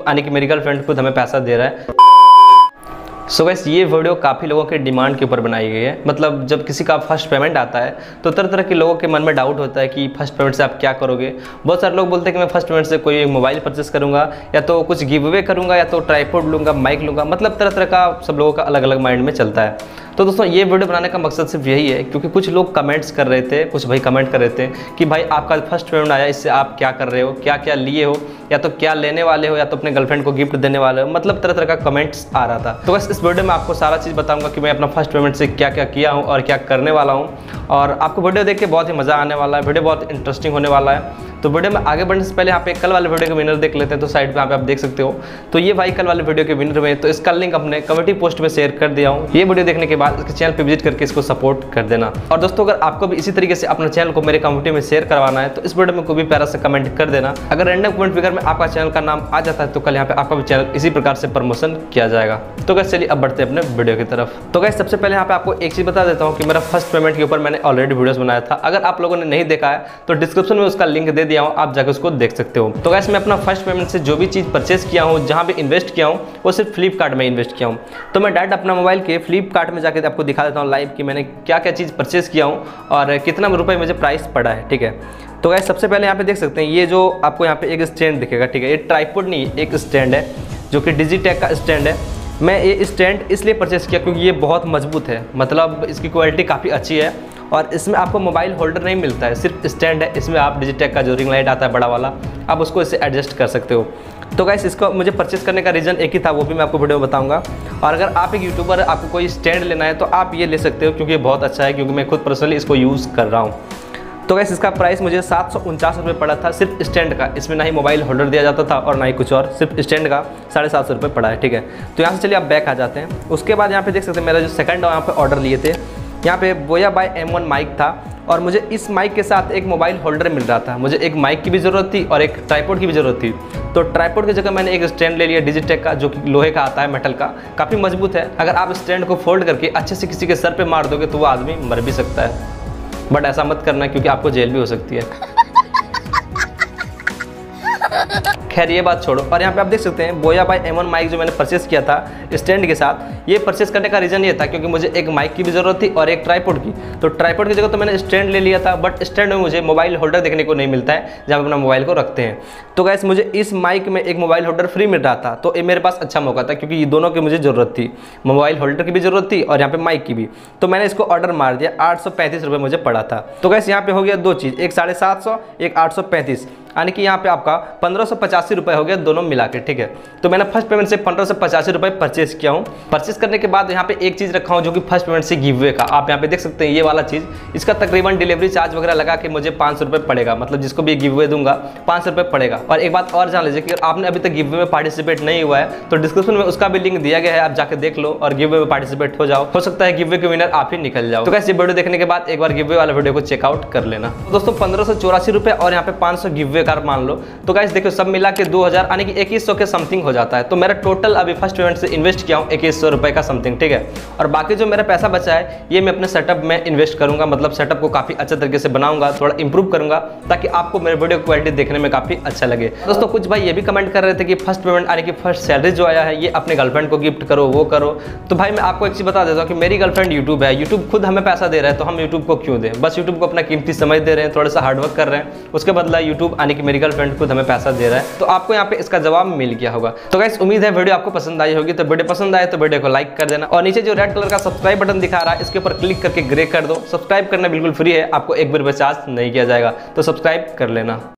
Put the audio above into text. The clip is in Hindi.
यानी कि मेरी गर्लफ्रेंड खुद हमें पैसा दे रहा है। सो गाइस ये वीडियो काफ़ी लोगों के डिमांड के ऊपर बनाई गई है। मतलब जब किसी का फर्स्ट पेमेंट आता है तो तरह तरह के लोगों के मन में डाउट होता है कि फर्स्ट पेमेंट से आप क्या करोगे। बहुत सारे लोग बोलते हैं कि मैं फर्स्ट पेमेंट से कोई मोबाइल परचेस करूंगा, या तो कुछ गिव अवे करूंगा, या तो ट्राइपॉड लूँगा, माइक लूँगा। मतलब तरह तरह का सब लोगों का अलग अलग माइंड में चलता है। तो दोस्तों ये वीडियो बनाने का मकसद सिर्फ यही है, क्योंकि कुछ लोग कमेंट्स कर रहे थे, कुछ भाई कमेंट कर रहे थे कि भाई आपका फर्स्ट पेमेंट आया, इससे आप क्या कर रहे हो, क्या क्या लिए हो, या तो क्या लेने वाले हो, या तो अपने गर्लफ्रेंड को गिफ्ट देने वाले हो। मतलब तरह तरह का कमेंट्स आ रहा था। तो बस इस वीडियो में आपको सारा चीज़ बताऊंगा कि मैं अपना फर्स्ट पेमेंट से क्या क्या किया हूँ और क्या करने वाला हूँ। और आपको वीडियो देख के बहुत ही मज़ा आने वाला है, वीडियो बहुत इंटरेस्टिंग होने वाला है। तो वीडियो में आगे बढ़ने से पहले यहाँ पे कल वाले वीडियो के विनर देख लेते हैं। तो साइड पे यहाँ पे आप देख सकते हो, तो ये भाई कल वाले वीडियो के विनर में, तो इसका लिंक अपने कम्युनिटी पोस्ट में शेयर कर दिया हूँ। ये वीडियो देखने के बाद इसके चैनल पे विजिट करके इसको सपोर्ट कर देना। और दोस्तों अगर आपको भी इसी तरीके से अपना चैनल को मेरे कम्युनिटी में शेयर करवाना है तो इस वीडियो में कोई भी प्यारा सा कमेंट कर देना। अगर रैंडम कमेंट फिगर में आपका चैनल का नाम आ जाता है तो कल यहाँ पे आपका भी चैनल इसी प्रकार से प्रमोशन किया जाएगा। तो गाइस चलिए अब बढ़ते हैं अपने वीडियो की तरफ। तो गाइस सबसे पहले यहाँ पे आपको एक चीज़ बता देता हूँ कि मेरा फर्स्ट पेमेंट के ऊपर मैंने ऑलरेडी वीडियोस बनाया था। अगर आप लोगों ने नहीं देखा है तो डिस्क्रिप्शन में उसका लिंक दे दिया हूँ, आप जाकर उसको देख सकते हो। तो गाइस मैं अपना फर्स्ट पेमेंट से जो भी चीज़ परचेस किया हूँ, जहाँ भी इन्वेस्ट किया हूँ, वो सिर्फ फ्लिपकार्ट में इन्वेस्ट किया हूँ। तो मैं डायरेक्ट अपना मोबाइल के फ्लिपकार्ट में जाकर आपको दिखा देता हूँ लाइव कि मैंने क्या क्या चीज़ परचेस किया हूँ और कितना रुपये मुझे प्राइस पड़ा है। ठीक है, तो गाइस सबसे पहले यहाँ पे देख सकते हैं, ये जो आपको यहाँ पे एक स्टैंड दिखेगा। ठीक है, ये ट्राइपॉड नहीं, एक स्टैंड है जो कि डिजिटेक का स्टैंड है। मैं ये स्टैंड इसलिए परचेस किया क्योंकि ये बहुत मजबूत है, मतलब इसकी क्वालिटी काफ़ी अच्छी है और इसमें आपको मोबाइल होल्डर नहीं मिलता है, सिर्फ स्टैंड है। इसमें आप डिजिटेक का जो रिंग लाइट आता है बड़ा वाला, आप उसको इससे एडजस्ट कर सकते हो। तो गाइस इसको मुझे परचेस करने का रीज़न एक ही था, वो भी मैं आपको वीडियो में बताऊंगा। और अगर आप एक यूट्यूबर, आपको कोई स्टैंड लेना है तो आप ये ले सकते हो, क्योंकि ये बहुत अच्छा है, क्योंकि मैं खुद पर्सनली इसको यूज़ कर रहा हूँ। तो गाइस इसका प्राइस मुझे 749 रुपये पड़ा था, सिर्फ स्टैंड का। इसमें ना ही मोबाइल होल्डर दिया जाता था और ना ही कुछ और, सिर्फ स्टैंड का 750 रुपये पड़ा है। ठीक है, तो यहाँ से चलिए आप बैक आ जाते हैं। उसके बाद यहाँ पे देख सकते हैं मेरा जो सेकंड यहाँ पे ऑर्डर लिए थे, यहाँ पे बोया बाय M1 माइक था और मुझे इस माइक के साथ एक मोबाइल होल्डर मिल रहा था। मुझे एक माइक की भी ज़रूरत थी और एक ट्राइपॉड की भी ज़रूरत थी। तो ट्राइपॉड की जगह मैंने एक स्टैंड ले लिया डिजिटेक का, जो कि लोहे का आता है, मेटल का, काफ़ी मजबूत है। अगर आप स्टैंड को फोल्ड करके अच्छे से किसी के सर पे मार दोगे तो वो आदमी मर भी सकता है, बट ऐसा मत करना क्योंकि आपको जेल भी हो सकती है। खैर ये बात छोड़ो। और यहाँ पे आप देख सकते हैं बोया बाय M1 माइक जो मैंने परचेस किया था स्टैंड के साथ, ये परचेस करने का रीज़न ये था क्योंकि मुझे एक माइक की भी ज़रूरत थी और एक ट्राइपॉड की। तो ट्राइपॉड की जगह तो मैंने स्टैंड ले लिया था, बट स्टैंड में मुझे मोबाइल होल्डर देखने को नहीं मिलता है जहाँ अपना मोबाइल को रखते हैं। तो गाइस मुझे इस माइक में एक मोबाइल होल्डर फ्री मिल रहा था, तो ये मेरे पास अच्छा मौका था क्योंकि ये दोनों की मुझे ज़रूरत थी, मोबाइल होल्डर की भी ज़रूरत थी और यहाँ पे माइक की भी। तो मैंने इसको ऑर्डर मार दिया, 835 रुपये मुझे पड़ा था। तो गाइस यहाँ पे हो गया दो चीज़, एक 750, एक 835, यानी कि यहाँ पे आपका 1585 रुपये हो गया दोनों मिला के। ठीक है, तो मैंने फर्स्ट पेमेंट से 1585 रुपये परचेस किया हूँ। परचेस करने के बाद यहाँ पे एक चीज़ रखा हूँ जो कि फर्स्ट पेमेंट से गिव अवे का, आप यहाँ पे देख सकते हैं ये वाला चीज़, इसका तकरीबन डिलीवरी चार्ज वगैरह लगा के मुझे 500 रुपये पड़ेगा। मतलब जिसको भी गिव अवे दूंगा 500 रुपये पड़ेगा। और एक बात और जान लीजिए कि आपने अभी तक गिव अवे में पार्टिसिपेट नहीं हुआ है तो डिस्क्रिप्शन में उसका भी लिंक दिया गया है, आप जाकर देख लो और गिव अवे में पार्टिसिपेट हो जाओ। हो सकता है गिव अवे के विनर आप ही निकल जाओ। तो कैसे वीडियो देखने के बाद एक बार गिव अवे वाला वीडियो को चेकआउट कर लेना। दोस्तों 1584 रुपये और यहाँ पे 500 गिव अवे का मान लो, तो गाइस देखो सब मिला के 2000 यानी कि 2100 के समथिंग हो जाता है। तो मेरा टोटल अभी फर्स्ट पेमेंट से इन्वेस्ट किया हूँ 2100 रुपये का समथिंग। ठीक है, और बाकी जो मेरा पैसा बचा है ये मैं अपने सेटअप में इन्वेस्ट करूंगा, मतलब सेटअप को काफ़ी अच्छे तरीके से बनाऊंगा, थोड़ा इंप्रूव करूंगा ताकि आपको मेरे वीडियो क्वालिटी देखने में काफ़ी अच्छा लगे। दोस्तों कुछ भाई ये भी कमेंट कर रहे थे कि फर्स्ट पेमेंट यानी कि फर्स्ट सैलरी जो आया है ये अपने गर्लफ्रेंड को गिफ्ट करो, वो करो। तो भाई मैं आपको एक चीज़ बता देता हूँ कि मेरी गर्लफ्रेंड यूट्यूब है, यूट्यूब खुद हमें पैसा दे रहा है तो हम यूट्यूब को क्यों दें। बस यूट्यूब को अपना कीमती समझ दे रहे हैं, थोड़ा सा हार्डवर्क कर रहे हैं, उसके बदला यूट्यूब यानी कि मेरी गर्लफ्रेंड खुद हमें पैसा दे रहा है। तो आपको यहाँ पे इसका जवाब मिल गया होगा। तो गाइस उम्मीद है वीडियो आपको पसंद आई होगी। तो वीडियो पसंद आए तो वीडियो को लाइक कर देना और नीचे जो रेड कलर का सब्सक्राइब बटन दिखा रहा है इसके ऊपर क्लिक करके ग्रे कर दो। सब्सक्राइब करना बिल्कुल फ्री है, आपको एक भी रुपये चार्ज नहीं किया जाएगा, तो सब्सक्राइब कर लेना।